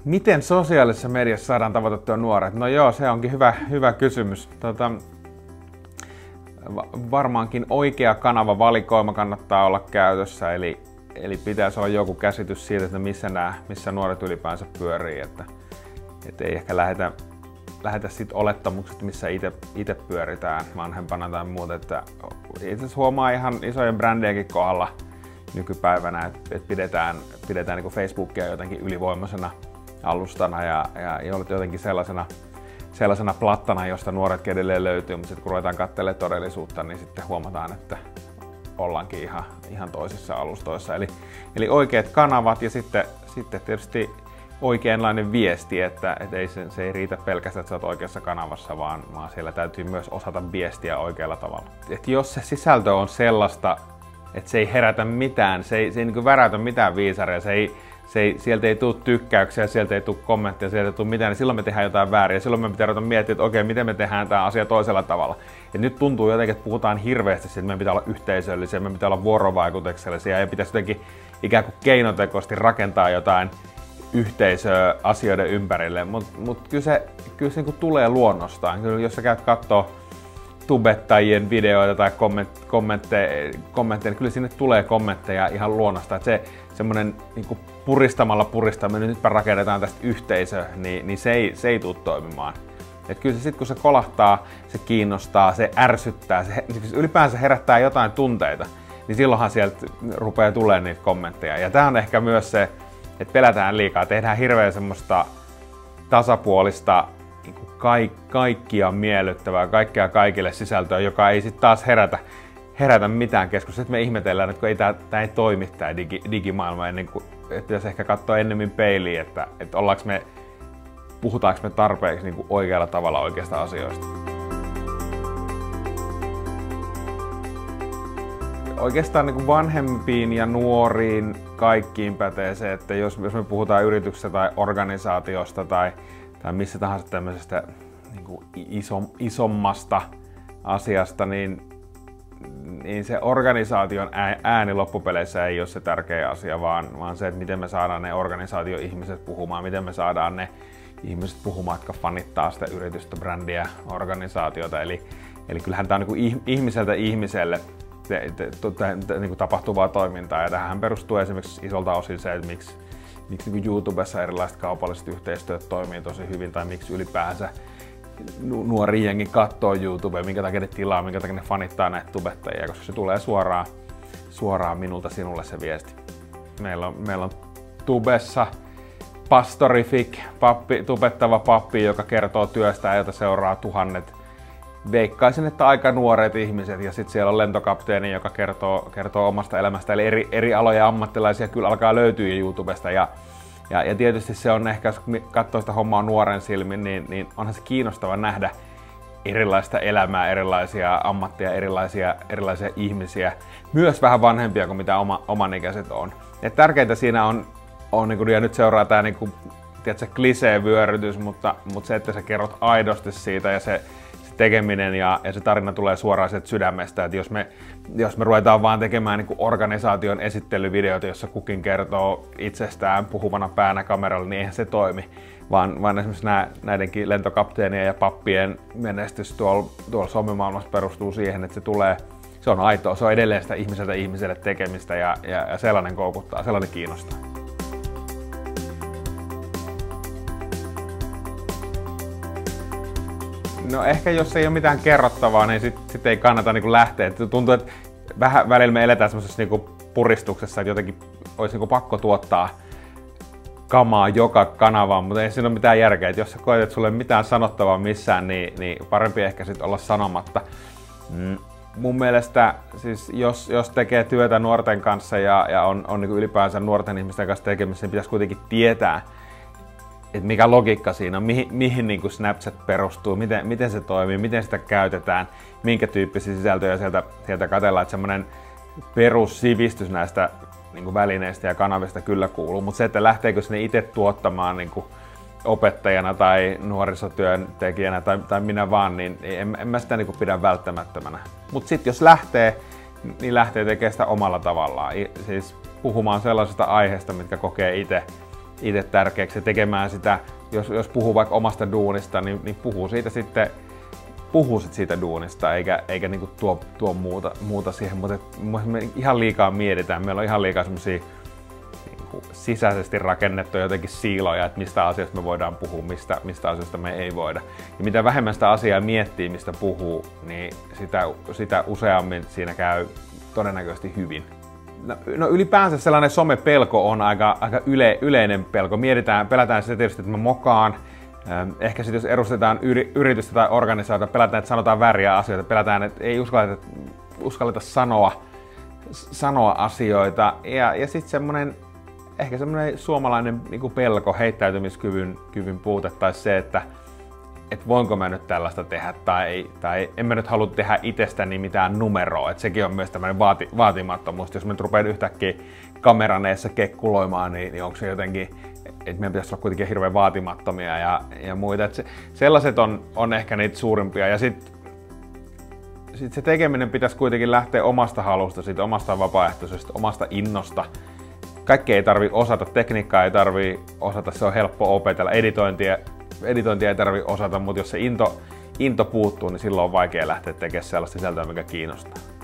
Miten sosiaalisessa mediassa saadaan tavoitettua nuoret? No joo, se onkin hyvä kysymys. Varmaankin oikea kanavavalikoima kannattaa olla käytössä, eli pitäisi olla joku käsitys siitä, että missä nuoret ylipäänsä pyörii. Että ei ehkä lähetä sit olettamukset, missä itse pyöritään vanhempana tai muuta. Että itse asiassa huomaa ihan isojen brändienkin kohdalla nykypäivänä, että pidetään niin kuin Facebookia jotenkin ylivoimaisena alustana ja jotenkin sellaisena plattana, josta nuoret edelleen löytyy, mutta sitten kun ruvetaan katselemaan todellisuutta, niin sitten huomataan, että ollaankin ihan toisissa alustoissa. Eli oikeat kanavat ja sitten tietysti oikeanlainen viesti, että se ei riitä pelkästään, että sä oot oikeassa kanavassa, vaan siellä täytyy myös osata viestiä oikealla tavalla. Et jos se sisältö on sellaista, että se ei herätä mitään, se ei niin kuin väräytä mitään viisaria, sieltä ei tule tykkäyksiä, sieltä ei tule kommentteja, sieltä ei tule mitään, niin silloin me tehdään jotain väärin. Ja silloin me pitää ruveta miettiä, että okei, miten me tehdään tämä asia toisella tavalla. Et nyt tuntuu jotenkin, että puhutaan hirveästi siitä, että meidän pitää olla yhteisöllisiä, meidän pitää olla vuorovaikutuksellisia ja pitäisi jotenkin ikään kuin keinotekoisesti rakentaa jotain yhteisöä asioiden ympärille. Mutta kyllä se niin kuin tulee luonnostaan. Kyllä jos sä käyt katsoo tubettajien videoita tai kommentteja, niin kyllä sinne tulee kommentteja ihan luonnosta. Että semmoinen niin puristaminen, nytpä rakennetaan tästä yhteisö, niin se ei tule toimimaan. Et kyllä se sitten kun se kolahtaa, se kiinnostaa, se ärsyttää, se ylipäänsä herättää jotain tunteita, niin silloinhan sieltä rupeaa tulemaan niitä kommentteja. Ja tämä on ehkä myös se, että pelätään liikaa, tehdään hirveän semmoista tasapuolista, kaikkia miellyttävää, kaikkea kaikille sisältöä, joka ei sitten taas herätä mitään keskustelua. Sitten me ihmetellään, että kun tämä ei toimi tämä digimaailma, ennen kuin pitäisi ehkä katsoa ennemmin peiliin, että puhutaanko me tarpeeksi niin kuin oikealla tavalla oikeista asioista. Oikeastaan niin kuin vanhempiin ja nuoriin kaikkiin pätee se, että jos me puhutaan yrityksestä tai organisaatiosta tai missä tahansa tämmöisestä niin kuin isommasta asiasta, niin se organisaation ääni loppupeleissä ei ole se tärkeä asia, vaan se, että miten me saadaan ne organisaatioihmiset puhumaan, miten me saadaan ne ihmiset puhumaan, jotka fanittaa sitä yritystä, brändiä, organisaatiota. Eli kyllähän tämä on niin kuin ihmiseltä ihmiselle niin kuin tapahtuvaa toimintaa, ja tähän perustuu esimerkiksi isolta osin se, että miksi niin kuin YouTubessa erilaiset kaupalliset yhteistyöt toimii tosi hyvin, tai miksi ylipäänsä nuori jengi katsoo YouTubea, minkä takia ne tilaa, minkä takia ne fanittaa näitä tubettajia, koska se tulee suoraan minulta sinulle se viesti. Meillä on tubessa pastorifik, tubettava pappi, joka kertoo työstään, jota seuraa tuhannet. Veikkaisin, että aika nuoret ihmiset, ja sitten siellä on lentokapteeni, joka kertoo omasta elämästä, eli eri aloja ammattilaisia kyllä alkaa löytyä YouTubesta. Ja tietysti se on ehkä, jos katsoo sitä hommaa nuoren silmin, niin onhan se kiinnostava nähdä erilaista elämää, erilaisia ammatteja, erilaisia ihmisiä, myös vähän vanhempia kuin mitä omanikäiset on. Et tärkeintä siinä on niin kuin, ja nyt seuraa tämä niin kuin, klisee-vyörytys, mutta se, että sä kerrot aidosti siitä ja se tekeminen ja se tarina tulee suoraan sieltä sydämestä, että jos me ruvetaan vaan tekemään niin kuin organisaation esittelyvideoita, jossa kukin kertoo itsestään puhuvana päänä kameralla, niin eihän se toimi. Vaan esimerkiksi näidenkin lentokapteenien ja pappien menestys tuolla somemaailmassa perustuu siihen, että se on aitoa, se on edelleen sitä ihmiseltä ihmiselle tekemistä ja sellainen koukuttaa, sellainen kiinnostaa. No ehkä jos ei ole mitään kerrottavaa, niin sit ei kannata niin kuin lähteä. Tuntuu, että vähän välillä me eletään semmoisessa niin puristuksessa, että jotenkin olisi niin pakko tuottaa kamaa joka kanavaan, mutta ei siinä ole mitään järkeä. Että jos sä koet, että sulla ei ole mitään sanottavaa missään, niin parempi ehkä sit olla sanomatta. Mun mielestä siis jos tekee työtä nuorten kanssa ja on niin kuin ylipäänsä nuorten ihmisten kanssa tekemisissä, niin pitäisi kuitenkin tietää, että mikä logiikka siinä on, mihin niin kuin Snapchat perustuu, miten se toimii, miten sitä käytetään, minkä tyyppisiä sisältöjä sieltä katsellaan, että semmoinen perussivistys näistä niin kuin välineistä ja kanavista kyllä kuuluu, mutta se, että lähteekö sinne itse tuottamaan niin kuin opettajana tai nuorisotyöntekijänä tai minä vaan, niin en mä sitä niin kuin pidä välttämättömänä. Mutta sitten jos lähtee, niin lähtee tekemään sitä omalla tavallaan, siis puhumaan sellaisesta aiheesta, mitkä kokee itse itse tärkeäksi ja tekemään sitä, jos puhuu vaikka omasta duunista, niin puhuu siitä sitten siitä duunista, eikä niinku tuo muuta siihen, mutta me ihan liikaa mietitään, meillä on ihan liikaa semmosia niinku sisäisesti rakennettuja jotenkin siiloja, että mistä asioista me voidaan puhua, mistä asioista me ei voida. Ja mitä vähemmän sitä asiaa miettii, mistä puhuu, niin sitä useammin siinä käy todennäköisesti hyvin. No ylipäänsä sellainen somepelko on aika yleinen pelko. Pelätään sitä tietysti, että mä mokaan. Ehkä sitten jos edustetaan yritystä tai organisaatiota, pelätään, että sanotaan vääriä asioita. Pelätään, että ei uskalleta sanoa asioita. Ja sitten ehkä semmoinen suomalainen niin kuin pelko, heittäytymiskyvyn puute tai se, että voinko mä nyt tällaista tehdä tai en mä nyt halua tehdä itsestäni mitään numeroa. Että sekin on myös tämmöinen vaatimattomuus. Jos mä nyt rupean yhtäkkiä kameran eessä kekkuloimaan, niin onko se jotenkin, että meidän pitäisi olla kuitenkin hirveän vaatimattomia ja muita. Et sellaiset on ehkä niitä suurimpia. Ja sit se tekeminen pitäisi kuitenkin lähteä omasta halusta, siitä omasta vapaaehtoisesta, omasta innosta. Kaikkea ei tarvitse osata, tekniikkaa ei tarvitse osata, se on helppo opetella. Editointia ei tarvitse osata, mutta jos se into puuttuu, niin silloin on vaikea lähteä tekemään sellaista sisältöä, mikä kiinnostaa.